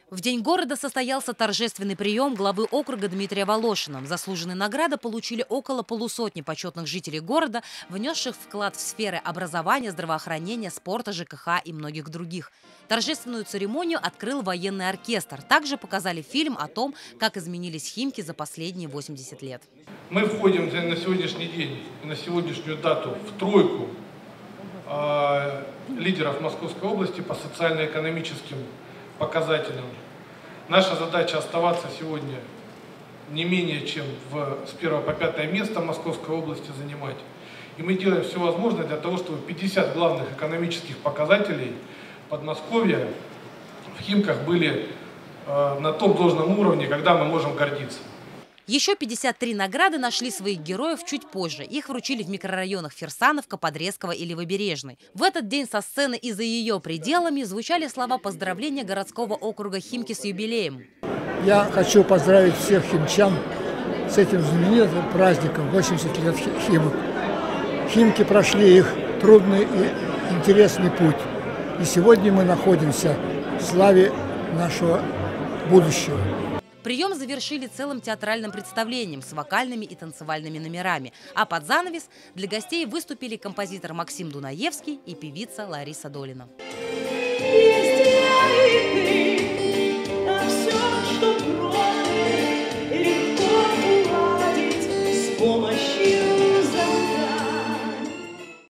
В День города состоялся торжественный прием главы округа Дмитрия Волошина. Заслуженные награды получили около полусотни почетных жителей города, внесших вклад в сферы образования, здравоохранения, спорта, ЖКХ и многих других. Торжественную церемонию открыл военный оркестр. Также показали фильм о том, как изменились Химки за последние 80 лет. Мы входим на сегодняшний день, на сегодняшнюю дату в тройку лидеров Московской области по социально-экономическим показателям. Наша задача оставаться сегодня не менее чем с 1 по 5 место Московской области занимать. И мы делаем все возможное для того, чтобы 50 главных экономических показателей Подмосковья в Химках были на том должном уровне, когда мы можем гордиться. Еще 53 награды нашли своих героев чуть позже. Их вручили в микрорайонах Фирсановка, Подрезково и Левобережный. В этот день со сцены и за ее пределами звучали слова поздравления городского округа Химки с юбилеем. Я хочу поздравить всех химчан с этим знаменитым праздником 80 лет Химок. Химки прошли их трудный и интересный путь. И сегодня мы находимся в славе нашего будущего. Прием завершили целым театральным представлением с вокальными и танцевальными номерами. А под занавес для гостей выступили композитор Максим Дунаевский и певица Лариса Долина.